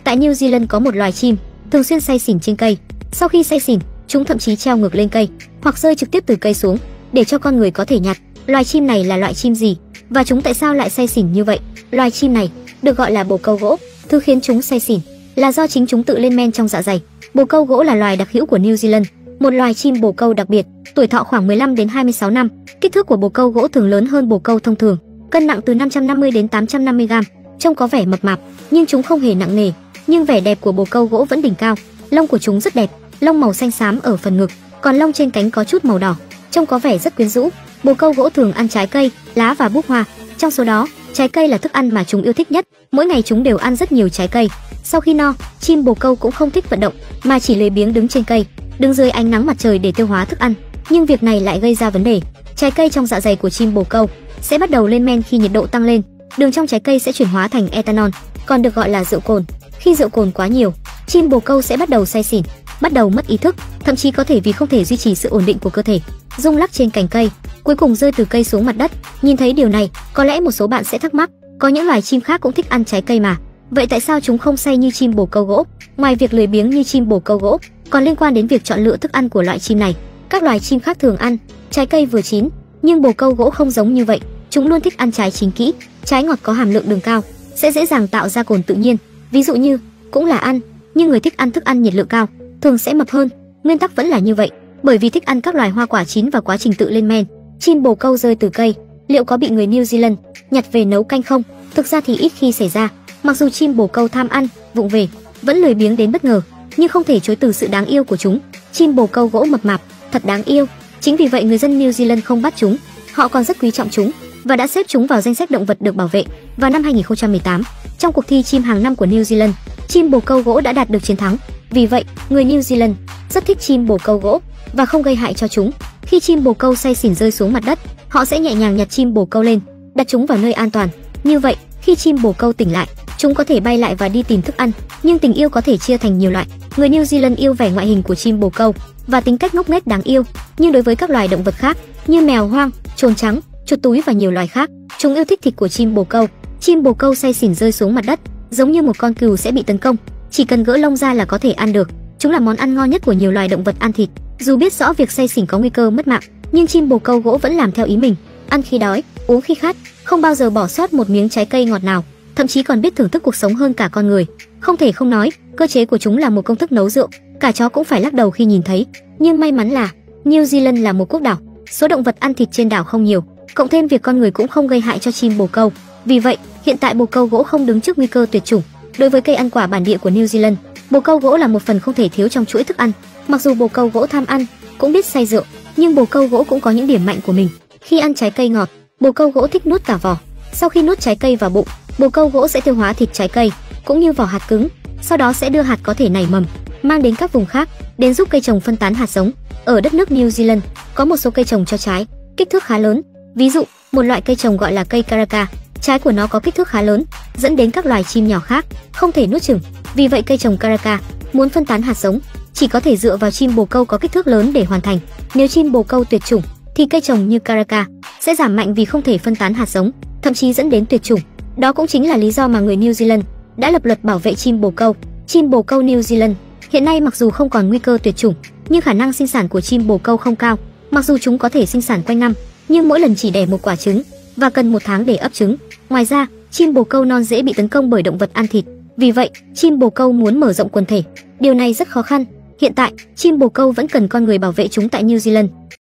Tại New Zealand có một loài chim thường xuyên say xỉn trên cây. Sau khi say xỉn, chúng thậm chí treo ngược lên cây hoặc rơi trực tiếp từ cây xuống để cho con người có thể nhặt. Loài chim này là loại chim gì và chúng tại sao lại say xỉn như vậy? Loài chim này được gọi là bồ câu gỗ. Thứ khiến chúng say xỉn là do chính chúng tự lên men trong dạ dày. Bồ câu gỗ là loài đặc hữu của New Zealand, một loài chim bồ câu đặc biệt, tuổi thọ khoảng 15 đến 26 năm. Kích thước của bồ câu gỗ thường lớn hơn bồ câu thông thường, cân nặng từ 550 đến 850 gram. Trông có vẻ mập mạp, nhưng chúng không hề nặng nề. Nhưng vẻ đẹp của bồ câu gỗ vẫn đỉnh cao. Lông của chúng rất đẹp, lông màu xanh xám ở phần ngực, còn lông trên cánh có chút màu đỏ, trông có vẻ rất quyến rũ. Bồ câu gỗ thường ăn trái cây, lá và búp hoa. Trong số đó, trái cây là thức ăn mà chúng yêu thích nhất. Mỗi ngày chúng đều ăn rất nhiều trái cây. Sau khi no, chim bồ câu cũng không thích vận động, mà chỉ lười biếng đứng trên cây, đứng dưới ánh nắng mặt trời để tiêu hóa thức ăn. Nhưng việc này lại gây ra vấn đề. Trái cây trong dạ dày của chim bồ câu sẽ bắt đầu lên men khi nhiệt độ tăng lên. Đường trong trái cây sẽ chuyển hóa thành ethanol, còn được gọi là rượu cồn. Khi rượu cồn quá nhiều, chim bồ câu sẽ bắt đầu say xỉn, bắt đầu mất ý thức, thậm chí có thể vì không thể duy trì sự ổn định của cơ thể, rung lắc trên cành cây, cuối cùng rơi từ cây xuống mặt đất. Nhìn thấy điều này, có lẽ một số bạn sẽ thắc mắc, có những loài chim khác cũng thích ăn trái cây mà, vậy tại sao chúng không say như chim bồ câu gỗ? Ngoài việc lười biếng như chim bồ câu gỗ, còn liên quan đến việc chọn lựa thức ăn của loại chim này. Các loài chim khác thường ăn trái cây vừa chín, nhưng bồ câu gỗ không giống như vậy. Chúng luôn thích ăn trái chín kỹ, trái ngọt có hàm lượng đường cao, sẽ dễ dàng tạo ra cồn tự nhiên. Ví dụ như cũng là ăn, nhưng người thích ăn thức ăn nhiệt lượng cao thường sẽ mập hơn. Nguyên tắc vẫn là như vậy, bởi vì thích ăn các loài hoa quả chín và quá trình tự lên men. Chim bồ câu rơi từ cây, liệu có bị người New Zealand nhặt về nấu canh không? Thực ra thì ít khi xảy ra. Mặc dù chim bồ câu tham ăn, vụng về, vẫn lười biếng đến bất ngờ, nhưng không thể chối từ sự đáng yêu của chúng. Chim bồ câu gỗ mập mạp, thật đáng yêu. Chính vì vậy người dân New Zealand không bắt chúng, họ còn rất quý trọng chúng và đã xếp chúng vào danh sách động vật được bảo vệ. Vào năm 2018, trong cuộc thi chim hàng năm của New Zealand, chim bồ câu gỗ đã đạt được chiến thắng. Vì vậy, người New Zealand rất thích chim bồ câu gỗ và không gây hại cho chúng. Khi chim bồ câu say xỉn rơi xuống mặt đất, họ sẽ nhẹ nhàng nhặt chim bồ câu lên, đặt chúng vào nơi an toàn. Như vậy, khi chim bồ câu tỉnh lại, chúng có thể bay lại và đi tìm thức ăn. Nhưng tình yêu có thể chia thành nhiều loại. Người New Zealand yêu vẻ ngoại hình của chim bồ câu và tính cách ngốc nghếch đáng yêu. Nhưng đối với các loài động vật khác như mèo hoang, trồn trắng, chuột túi và nhiều loài khác, chúng yêu thích thịt của chim bồ câu. Chim bồ câu say xỉn rơi xuống mặt đất, giống như một con cừu sẽ bị tấn công, chỉ cần gỡ lông ra là có thể ăn được. Chúng là món ăn ngon nhất của nhiều loài động vật ăn thịt. Dù biết rõ việc say xỉn có nguy cơ mất mạng, nhưng chim bồ câu gỗ vẫn làm theo ý mình, ăn khi đói, uống khi khát, không bao giờ bỏ sót một miếng trái cây ngọt nào, thậm chí còn biết thưởng thức cuộc sống hơn cả con người. Không thể không nói, cơ chế của chúng là một công thức nấu rượu. Cả chó cũng phải lắc đầu khi nhìn thấy. Nhưng may mắn là New Zealand là một quốc đảo, số động vật ăn thịt trên đảo không nhiều, cộng thêm việc con người cũng không gây hại cho chim bồ câu. Vì vậy, hiện tại bồ câu gỗ không đứng trước nguy cơ tuyệt chủng. Đối với cây ăn quả bản địa của New Zealand, bồ câu gỗ là một phần không thể thiếu trong chuỗi thức ăn. Mặc dù bồ câu gỗ tham ăn, cũng biết say rượu, nhưng bồ câu gỗ cũng có những điểm mạnh của mình. Khi ăn trái cây ngọt, bồ câu gỗ thích nuốt cả vỏ. Sau khi nuốt trái cây vào bụng, bồ câu gỗ sẽ tiêu hóa thịt trái cây cũng như vỏ hạt cứng, sau đó sẽ đưa hạt có thể nảy mầm, mang đến các vùng khác, đến giúp cây trồng phân tán hạt giống. Ở đất nước New Zealand, có một số cây trồng cho trái, kích thước khá lớn. Ví dụ, một loại cây trồng gọi là cây Karaka, trái của nó có kích thước khá lớn, dẫn đến các loài chim nhỏ khác không thể nuốt chửng. Vì vậy cây trồng Karaka muốn phân tán hạt giống, chỉ có thể dựa vào chim bồ câu có kích thước lớn để hoàn thành. Nếu chim bồ câu tuyệt chủng, thì cây trồng như Karaka sẽ giảm mạnh vì không thể phân tán hạt giống, thậm chí dẫn đến tuyệt chủng. Đó cũng chính là lý do mà người New Zealand đã lập luật bảo vệ chim bồ câu. Chim bồ câu New Zealand hiện nay mặc dù không còn nguy cơ tuyệt chủng, nhưng khả năng sinh sản của chim bồ câu không cao. Mặc dù chúng có thể sinh sản quanh năm, nhưng mỗi lần chỉ đẻ một quả trứng và cần 1 tháng để ấp trứng. Ngoài ra, chim bồ câu non dễ bị tấn công bởi động vật ăn thịt. Vì vậy, chim bồ câu muốn mở rộng quần thể, điều này rất khó khăn. Hiện tại, chim bồ câu vẫn cần con người bảo vệ chúng tại New Zealand.